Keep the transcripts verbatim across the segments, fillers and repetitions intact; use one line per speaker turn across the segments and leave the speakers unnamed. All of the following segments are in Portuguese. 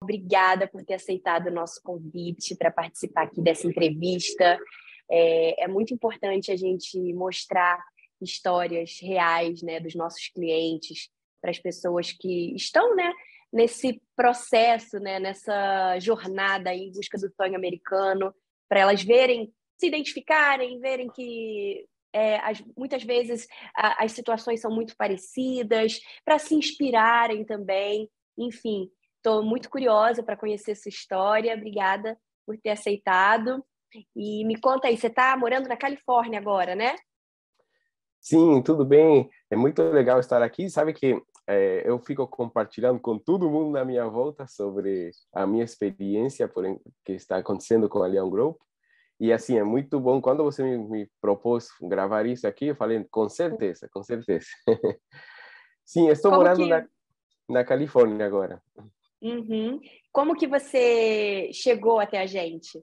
obrigada por ter aceitado o nosso convite para participar aqui dessa entrevista. É, é muito importante a gente mostrar histórias reais, né, dos nossos clientes para as pessoas que estão, né, nesse processo, né, nessa jornada em busca do sonho americano, para elas verem, se identificarem, verem que é, as, muitas vezes a, as situações são muito parecidas, para se inspirarem também. Enfim, estou muito curiosa para conhecer sua história. Obrigada por ter aceitado. E me conta aí, você está morando na Califórnia agora, né?
Sim, tudo bem. É muito legal estar aqui. Sabe que é, eu fico compartilhando com todo mundo na minha volta sobre a minha experiência por, que está acontecendo com a Leão Group. E assim, é muito bom. Quando você me, me propôs gravar isso aqui, eu falei, com certeza, com certeza. Sim, estou
Como
morando
que,
na, na Califórnia agora.
uhum. Como que você chegou até a gente?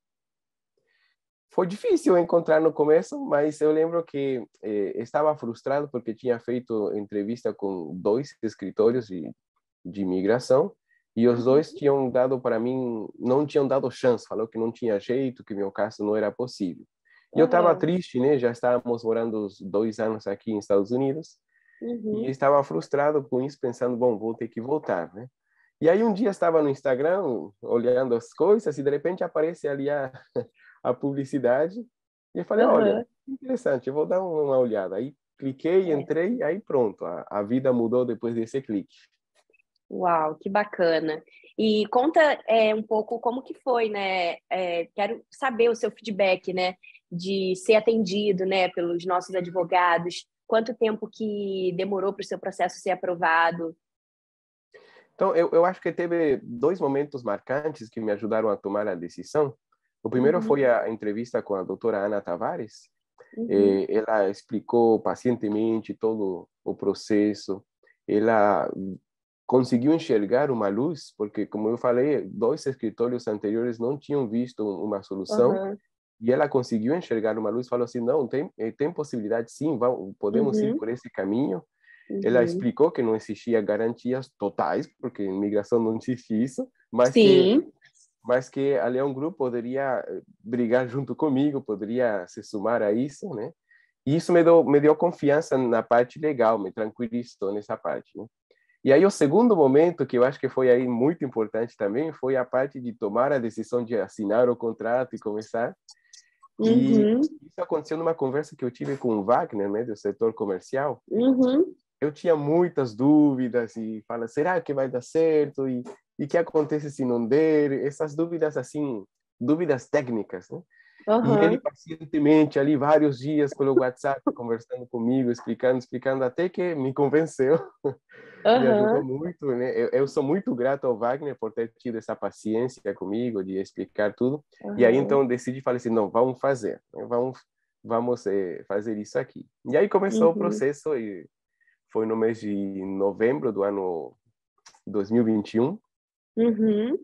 Foi difícil encontrar no começo, mas eu lembro que eh, estava frustrado porque tinha feito entrevista com dois escritórios de, de imigração e os dois
Uhum.
tinham dado para mim, não tinham dado chance, falou que não tinha jeito, que meu caso não era possível. E eu estava
Uhum.
triste, né? Já estávamos morando os dois anos aqui nos Estados Unidos e
Uhum.
estava frustrado com isso, pensando, bom, vou ter que voltar, né? E aí um dia estava no Instagram olhando as coisas e de repente aparece ali a, a publicidade e eu falei, olha,
Uhum.
interessante, eu vou dar uma olhada. Aí cliquei,
É.
entrei, aí pronto, a, a vida mudou depois desse clique.
Uau, que bacana. E conta é, um pouco como que foi, né? É, quero saber o seu feedback, né? De ser atendido, né? Pelos nossos advogados. Quanto tempo que demorou para o seu processo ser aprovado?
Então, eu, eu acho que teve dois momentos marcantes que me ajudaram a tomar a decisão. O primeiro
Uhum.
foi a entrevista com a doutora Ana Tavares.
Uhum.
Eh, ela explicou pacientemente todo o processo. Ela conseguiu enxergar uma luz, porque, como eu falei, dois escritórios anteriores não tinham visto uma solução,
Uhum.
e ela conseguiu enxergar uma luz, falou assim, não, tem, eh, tem possibilidade sim, vamos, podemos ir
Uhum.
por esse caminho. Ela
Uhum.
explicou que não existia garantias totais, porque em migração não existe isso, mas que
Sim.
mas que a Leão Group poderia brigar junto comigo, poderia se somar a isso, né? E isso me deu me deu confiança na parte legal, me tranquilizou nessa parte, né? E aí o segundo momento, que eu acho que foi aí muito importante também, foi a parte de tomar a decisão de assinar o contrato e começar. E
Uhum.
isso aconteceu numa conversa que eu tive com o Wagner, né, do setor comercial.
Uhum.
Eu tinha muitas dúvidas e fala, será que vai dar certo? E e que acontece se não der? Essas dúvidas assim, dúvidas técnicas, né? E ele
Uhum.
pacientemente ali vários dias pelo WhatsApp conversando comigo, explicando, explicando até que me convenceu. Me ajudou
Uhum.
muito, né? Eu, eu sou muito grato ao Wagner por ter tido essa paciência comigo de explicar tudo. E aí
Uhum.
então decidi, falei assim, não, vamos fazer, né? vamos, vamos eh, fazer isso aqui. E aí começou o
Uhum.
processo e foi no mês de novembro do ano dois mil e vinte e um
Uhum.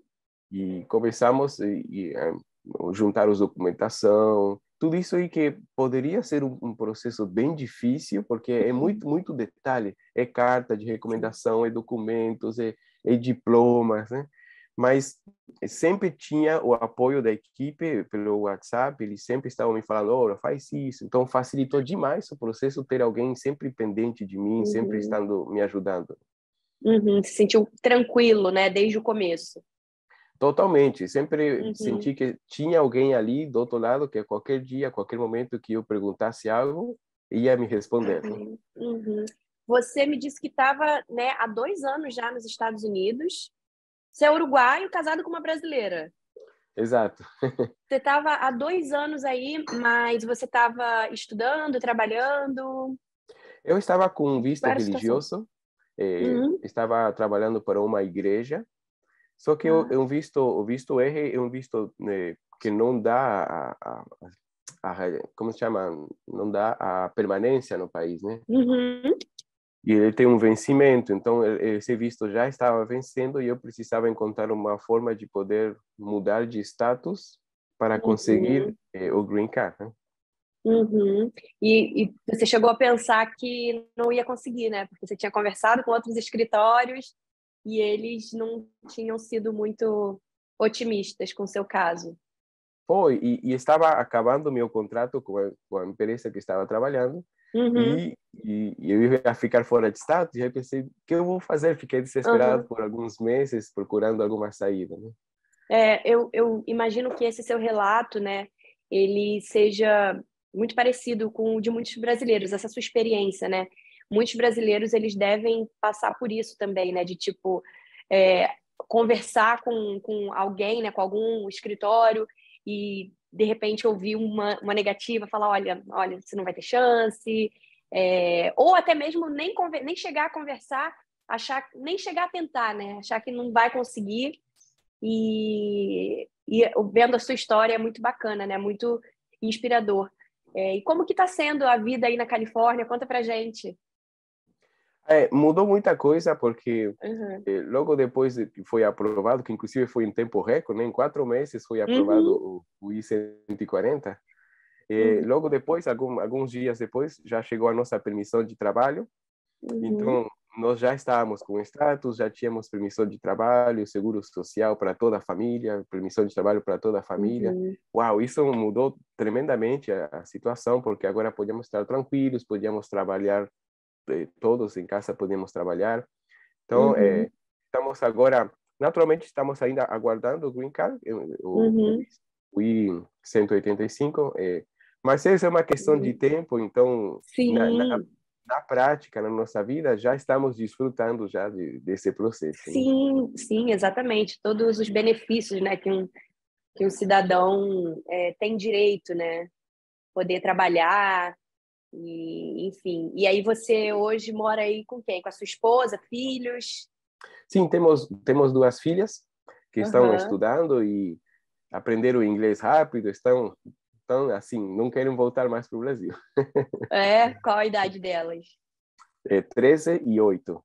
e começamos e, e eh, juntar os documentação, tudo isso aí que poderia ser um, um processo bem difícil, porque é muito, muito detalhe, é carta de
Sim.
recomendação, é documentos, é, é diplomas, né? Mas sempre tinha o apoio da equipe pelo WhatsApp, eles sempre estavam me falando, olha, faz isso. Então facilitou demais o processo ter alguém sempre pendente de mim, sempre
Uhum.
estando me ajudando.
Uhum. Se sentiu tranquilo, né? Desde o começo.
Totalmente. Sempre
Uhum.
senti que tinha alguém ali do outro lado que a qualquer dia, a qualquer momento que eu perguntasse algo, ia me responder, né?
Uhum. Uhum. Você me disse que estava, né, há dois anos já nos Estados Unidos. Você é uruguaio, casado com uma brasileira.
Exato.
Você estava há dois anos aí, mas você estava estudando, trabalhando.
Eu estava com um
Qual
visto
era a situação?
religioso, eh,
Uhum.
estava trabalhando para uma igreja, só que o,
Ah.
é um visto, o visto R é um visto eh, que não dá a, a, a, como se chama, não dá a permanência no país, né?
Uhum.
E ele tem um vencimento, então esse visto já estava vencendo e eu precisava encontrar uma forma de poder mudar de status para conseguir
Uhum.
eh, o green card, né?
Uhum. E, e você chegou a pensar que não ia conseguir, né? Porque você tinha conversado com outros escritórios. e eles não tinham sido muito otimistas com o seu caso.
Foi, e, e estava acabando meu contrato com a, com a empresa que estava trabalhando,
Uhum,
e, e, e eu ia ficar fora de estado, e aí pensei, o que eu vou fazer? Fiquei desesperado
uhum.
por alguns meses, procurando alguma saída, né?
É, eu, eu imagino que esse seu relato, né, ele seja muito parecido com o de muitos brasileiros, essa sua experiência, né? Muitos brasileiros, eles devem passar por isso também, né? De, tipo, é, conversar com, com alguém, né? Com algum escritório e, de repente, ouvir uma, uma negativa, falar, olha, olha, você não vai ter chance. É, ou até mesmo nem, conver- nem chegar a conversar, achar, nem chegar a tentar, né? Achar que não vai conseguir e, e vendo a sua história é muito bacana, né? Muito inspirador. É, e como que está sendo a vida aí na Califórnia? Conta pra gente.
É, mudou muita coisa, porque
Uhum.
eh, logo depois de que foi aprovado, que inclusive foi em tempo recorde, né? Em quatro meses foi aprovado
Uhum.
o, o I cento e quarenta, eh,
Uhum.
logo depois, algum, alguns dias depois, já chegou a nossa permissão de trabalho.
Uhum.
Então, nós já estávamos com status, já tínhamos permissão de trabalho, seguro social para toda a família, permissão de trabalho para toda a família.
Uhum.
Uau, isso mudou tremendamente a, a situação, porque agora podíamos estar tranquilos, podíamos trabalhar, eh, todos em casa podíamos trabalhar. Então,
Uhum.
eh, estamos agora, naturalmente, estamos ainda aguardando o Green Card, eh, o, o,
Uhum.
o I cento e oitenta e cinco, eh, mas isso é uma questão de
Uhum.
tempo, então, na, na
Sim,
na prática, na nossa vida, já estamos desfrutando já de, desse processo, né?
sim, sim, exatamente. Todos os benefícios, né, que um, que um cidadão é, tem direito, né? Poder trabalhar, e, enfim. E aí você hoje mora aí com quem? Com a sua esposa, filhos?
Sim, temos temos duas filhas que estão
Aham.
estudando e aprenderam inglês rápido, estão estão assim, não querem voltar mais para o Brasil.
É, qual a idade delas?
É treze e oito.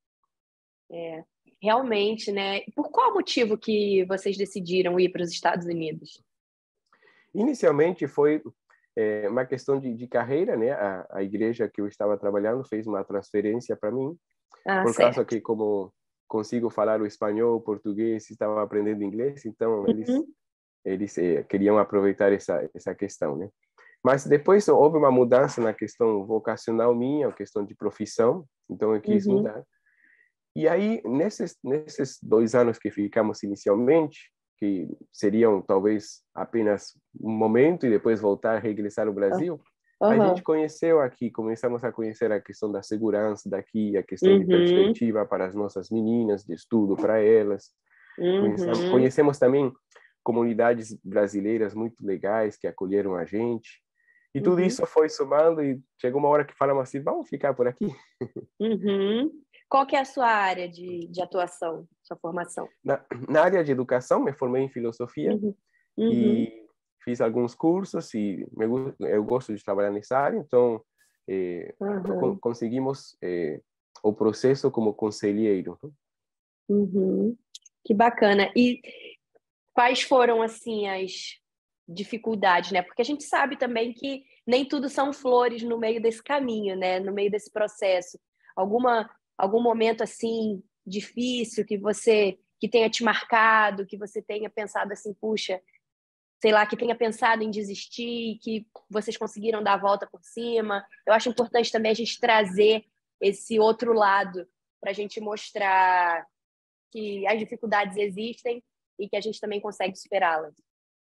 É, realmente, né? Por qual motivo que vocês decidiram ir para os Estados Unidos?
Inicialmente foi é, uma questão de, de carreira, né? A, a igreja que eu estava trabalhando fez uma transferência para mim,
Ah,
por causa
certo.
que como consigo falar o espanhol, o português, estava aprendendo inglês, então eles
Uhum,
eles eh, queriam aproveitar essa essa questão, né? Mas depois houve uma mudança na questão vocacional minha, a questão de profissão, então eu quis
uhum,
mudar. E aí, nesses, nesses dois anos que ficamos inicialmente, que seriam talvez apenas um momento e depois voltar, regressar ao
ah,
Brasil, a gente
aham,
conheceu aqui, começamos a conhecer a questão da segurança daqui, a questão de
uhum,
perspectiva para as nossas meninas, de estudo para elas. Conhecemos,
uhum,
conhecemos também comunidades brasileiras muito legais que acolheram a gente. E tudo
uhum,
isso foi somando e chegou uma hora que falamos assim, vamos ficar por aqui.
uhum. Qual que é a sua área de, de atuação, sua formação?
Na, na área de educação, me formei em filosofia
Uhum, uhum,
e fiz alguns cursos e me, eu gosto de trabalhar nessa área, então eh, co-
uhum,
conseguimos eh, o processo como conselheiro.
uhum. Que bacana. E quais foram, assim, as dificuldades, né? Porque a gente sabe também que nem tudo são flores no meio desse caminho, né? No meio desse processo. Alguma, algum momento, assim, difícil que você, que tenha te marcado, que você tenha pensado assim, puxa, sei lá, que tenha pensado em desistir, que vocês conseguiram dar a volta por cima. Eu acho importante também a gente trazer esse outro lado para a gente mostrar que as dificuldades existem e que a gente também consegue superá-las.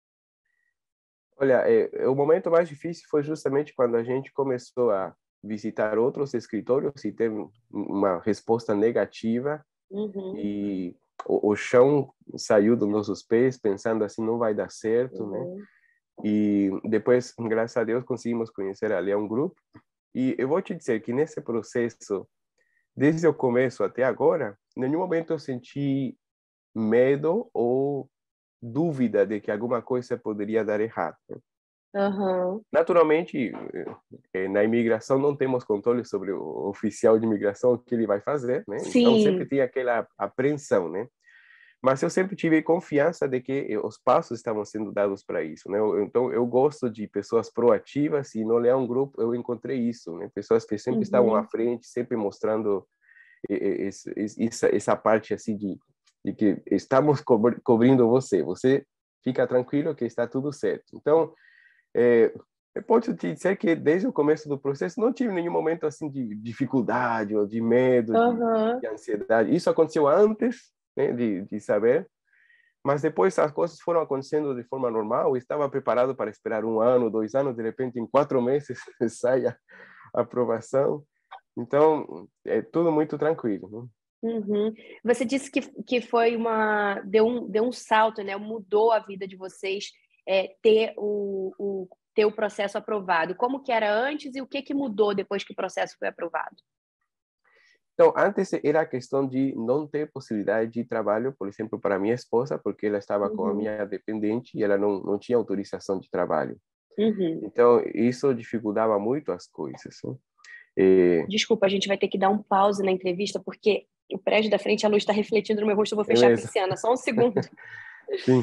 Olha, é, o momento mais difícil foi justamente quando a gente começou a visitar outros escritórios e teve uma resposta negativa
Uhum,
e o, o chão saiu dos nossos pés, pensando assim, não vai dar certo, né?
uhum,
E depois, graças a Deus, conseguimos conhecer ali um grupo. E eu vou te dizer que nesse processo, desde o começo até agora, em nenhum momento eu senti medo ou dúvida de que alguma coisa poderia dar errado, né?
uhum.
Naturalmente, eh, na imigração não temos controle sobre o oficial de imigração, o que ele vai fazer, né? Então sempre
Sim.
tem aquela apreensão, né? Mas eu sempre tive confiança de que os passos estavam sendo dados para isso, né? Eu, então eu gosto de pessoas proativas e no Leão Group eu encontrei isso, né? Pessoas que sempre estavam à
Uhum,
frente, sempre mostrando esse, essa, essa parte assim de, de que estamos cobrindo você, você fica tranquilo que está tudo certo. Então, é, eu posso te dizer que desde o começo do processo não tive nenhum momento assim de dificuldade ou de medo, de,
Aham.
de ansiedade. Isso aconteceu antes, né, de, de saber, mas depois as coisas foram acontecendo de forma normal. Eu estava preparado para esperar um ano, dois anos, de repente em quatro meses sai a aprovação. Então, é tudo muito tranquilo, né?
Uhum. Você disse que, que foi uma deu um, deu um salto, né? Mudou a vida de vocês, é, ter o, o ter o processo aprovado. Como que era antes e o que que mudou depois que o processo foi aprovado?
Então, antes era a questão de não ter possibilidade de trabalho, por exemplo, para minha esposa, porque ela estava com a
Uhum.
minha dependente e ela não, não tinha autorização de trabalho.
Uhum.
Então, isso dificultava muito as coisas, né? E,
Desculpa, a gente vai ter que dar um pause na entrevista porque o prédio da frente, a luz está refletindo no meu rosto. Eu vou
é
fechar a
mesmo?
persiana, só um segundo.
Sim.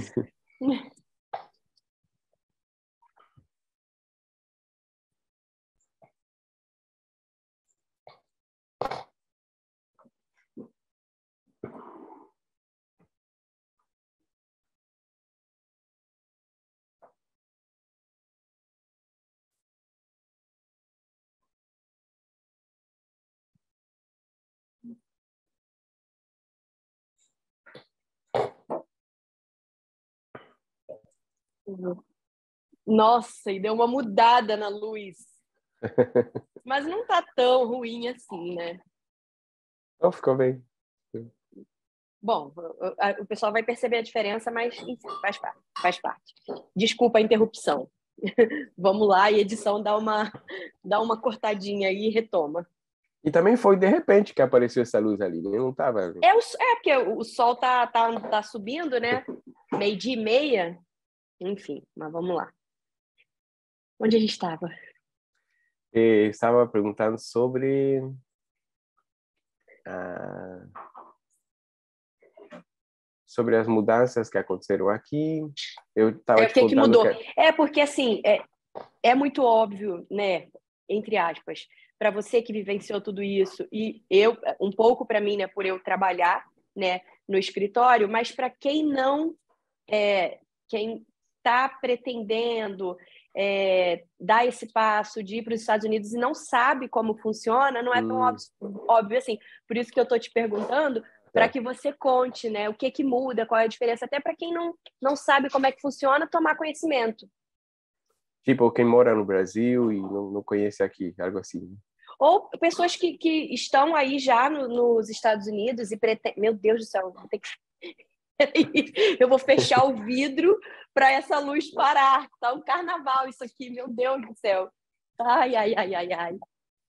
Uhum. Nossa, e deu uma mudada na luz. Mas não tá tão ruim assim, né?
Não, ficou bem.
Bom, o, o pessoal vai perceber a diferença, mas enfim, faz parte, faz parte. Desculpa a interrupção. Vamos lá, e edição dá uma, dá uma cortadinha aí e retoma.
E também foi de repente que apareceu essa luz ali, né? Não estava.
É, o, é porque o sol tá, tá, tá subindo, né? Meio-dia e meia. Enfim, mas vamos lá. Onde a gente estava?
Estava perguntando sobre ah, sobre as mudanças que aconteceram aqui. Eu estava
É o
te
que que
contando
mudou?
que
É porque assim, é, é muito óbvio, né? Entre aspas, para você que vivenciou tudo isso e eu um pouco para mim, né? Por eu trabalhar, né? No escritório, mas para quem não é, quem está pretendendo é, dar esse passo de ir para os Estados Unidos e não sabe como funciona, não é tão
hum,
óbvio, óbvio assim. Por isso que eu estou te perguntando, para
tá.
que você conte, né, o que que muda, qual é a diferença, até para quem não, não sabe como é que funciona, tomar conhecimento.
Tipo, quem mora no Brasil e não, não conhece aqui, algo assim, né?
Ou pessoas que, que estão aí já no, nos Estados Unidos e pretendem... Meu Deus do céu, vou ter que eu vou fechar o vidro para essa luz parar. Tá um carnaval isso aqui, meu Deus do céu. Ai, ai, ai, ai, ai.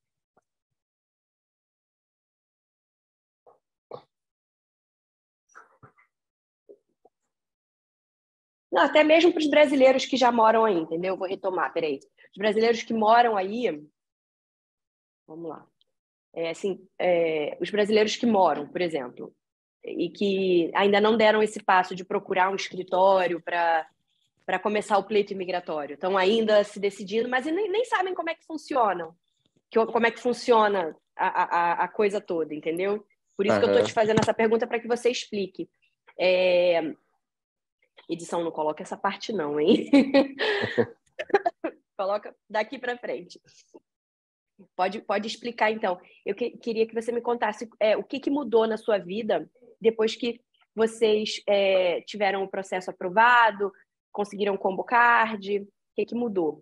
Não, até mesmo para os brasileiros que já moram aí, entendeu? Vou retomar, peraí. Os brasileiros que moram aí, vamos lá. É, assim, é, os brasileiros que moram, por exemplo, e que ainda não deram esse passo de procurar um escritório para para começar o pleito imigratório. Estão ainda se decidindo, mas nem, nem sabem como é que funciona, que, como é que funciona a, a, a coisa toda, entendeu? Por isso que eu estou te
Aham.
fazendo essa pergunta para que você explique. É... Edição, não coloca essa parte não, hein? Coloca daqui para frente. Pode, pode explicar, então. Eu que, queria que você me contasse é, o que, que mudou na sua vida depois que vocês é, tiveram o processo aprovado, conseguiram o combo card, o que, que mudou?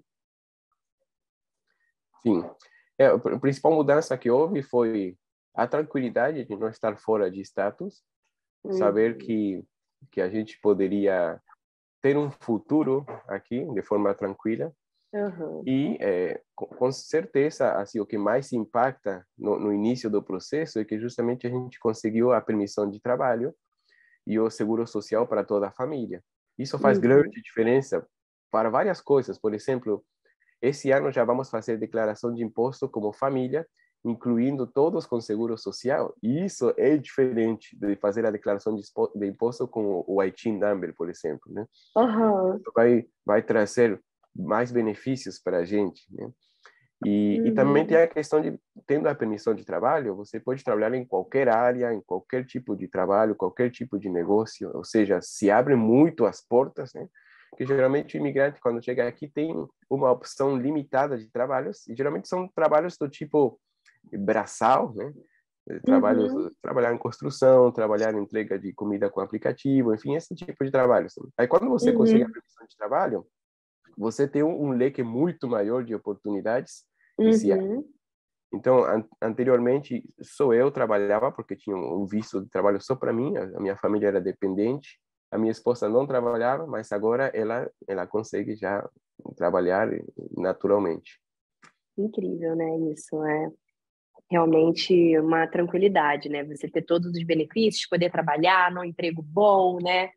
Sim. É, a principal mudança que houve foi a tranquilidade de não estar fora de status, saber
Uhum.
que que a gente poderia ter um futuro aqui de forma tranquila.
Uhum.
E é, com, com certeza, assim, o que mais impacta no, no início do processo é que justamente a gente conseguiu a permissão de trabalho e o seguro social para toda a família. Isso faz grande
Uhum.
diferença para várias coisas. Por exemplo, esse ano já vamos fazer declaração de imposto como família, incluindo todos com seguro social. E isso é diferente de fazer a declaração de imposto com o I T I N number, por exemplo, né?
Uhum.
Vai vai trazer mais benefícios para a gente, né? E,
Uhum.
e também tem a questão de, tendo a permissão de trabalho, você pode trabalhar em qualquer área, em qualquer tipo de trabalho, qualquer tipo de negócio, ou seja, se abre muito as portas, né? Que geralmente o imigrante, quando chega aqui, tem uma opção limitada de trabalhos, e geralmente são trabalhos do tipo braçal, né? Trabalhos,
Uhum.
trabalhar em construção, trabalhar em entrega de comida com aplicativo, enfim, esse tipo de trabalhos. Aí, quando você consegue a
Uhum.
permissão de trabalho, você tem um, um leque muito maior de oportunidades que se abre.
Uhum.
Então, an anteriormente, só eu trabalhava porque tinha um visto de trabalho só para mim, a minha família era dependente, a minha esposa não trabalhava, mas agora ela ela consegue já trabalhar naturalmente.
Incrível, né? Isso é realmente uma tranquilidade, né? Você ter todos os benefícios, poder trabalhar num emprego bom, né?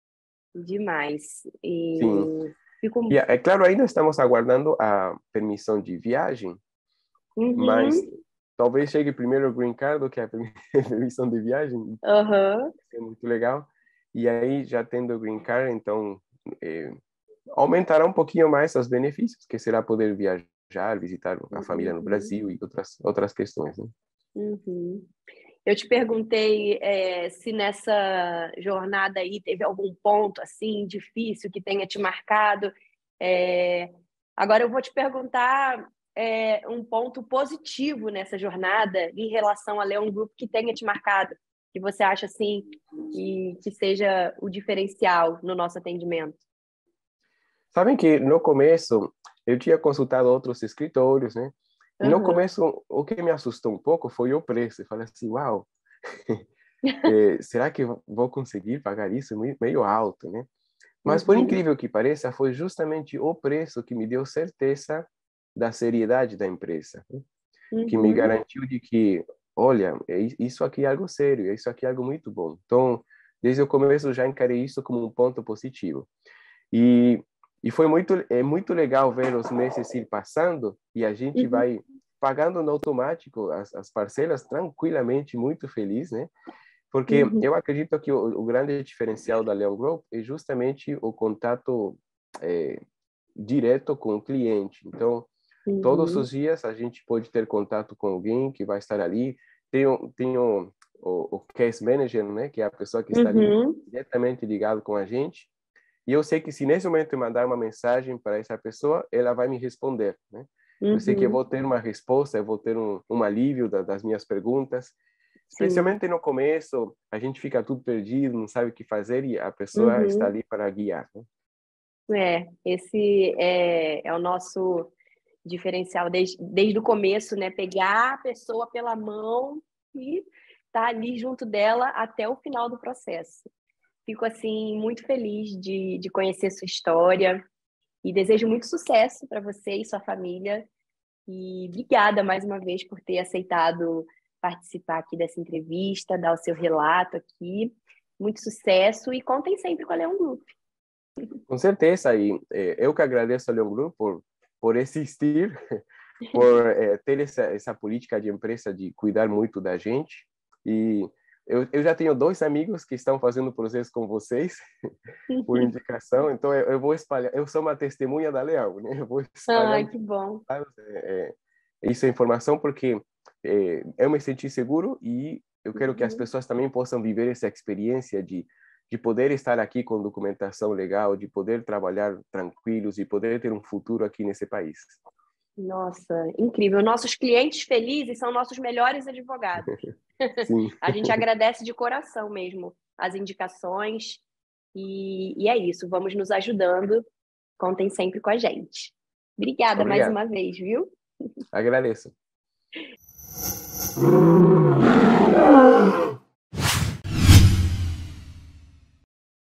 Demais.
Sim.
E fico.
E é claro, ainda estamos aguardando a permissão de viagem, mas
Uhum.
talvez chegue primeiro o green card do que a permissão de viagem.
Aham.
É muito legal. E aí, já tendo o green card, então, eh, aumentará um pouquinho mais os benefícios, que será poder viajar, visitar a família no
Uhum.
Brasil e outras outras questões, né?
Uhum. Eu te perguntei é, se nessa jornada aí teve algum ponto assim difícil que tenha te marcado. É, agora eu vou te perguntar é, um ponto positivo nessa jornada em relação a Leon Group que tenha te marcado, que você acha assim e que seja o diferencial no nosso atendimento.
Sabem que no começo eu tinha consultado outros escritórios, né? E no
Uhum.
começo o que me assustou um pouco foi o preço. Eu falei assim, uau, eh, será que eu vou conseguir pagar isso? Meio meio alto, né? Mas por
Uhum.
incrível que pareça, foi justamente o preço que me deu certeza da seriedade da empresa, né? Que me
Uhum.
garantiu de que, olha, é i- isso aqui é algo sério, isso aqui é algo muito bom. Então, desde o começo eu já encarei isso como um ponto positivo. E e foi muito é muito legal ver os meses ir passando e a gente
Uhum.
vai pagando no automático as, as parcelas tranquilamente, muito feliz, né? Porque
Uhum.
eu acredito que o, o grande diferencial da Leon Group é justamente o contato é, direto com o cliente. Então, todos
Uhum.
os dias a gente pode ter contato com alguém que vai estar ali. Tem, o- tem o, o, o case manager, né, que é a pessoa que está ali
Uhum.
diretamente ligado com a gente. E eu sei que se nesse momento eu mandar uma mensagem para essa pessoa, ela vai me responder, né? Eu sei que eu
Uhum.
vou ter uma resposta, eu vou ter um, um alívio da, das minhas perguntas.
Sim.
Especialmente no começo, a gente fica tudo perdido, não sabe o que fazer e a pessoa está
Uhum.
ali para guiar, né?
É, esse é, é o nosso diferencial desde, desde o começo, né? Pegar a pessoa pela mão e estar ali junto dela até o final do processo. Fico, assim, muito feliz de, de conhecer sua história e desejo muito sucesso para você e sua família. E obrigada mais uma vez por ter aceitado participar aqui dessa entrevista, dar o seu relato aqui. Muito sucesso e contem sempre com a Leão Group.
Com certeza, e eh, eu que agradeço ao Leon Group por, por existir, por eh, ter essa, essa política de empresa de cuidar muito da gente. E eu, eu já tenho dois amigos que estão fazendo o processo com vocês, por indicação, então eu, eu vou espalhar, eu sou uma testemunha da Leão, né? Eu vou
Ai,
espalhando
que bom.
é, isso é informação porque é, eu me senti seguro e eu quero que as
Uhum.
pessoas também possam viver essa experiência de de poder estar aqui com documentação legal, de poder trabalhar tranquilos e poder ter um futuro aqui nesse país.
Nossa, incrível. Nossos clientes felizes são nossos melhores advogados.
Sim,
A gente agradece de coração mesmo as indicações e, e é isso. Vamos nos ajudando. Contem sempre com a gente. Obrigada mais
obrigado.
uma vez, viu?
Agradeço.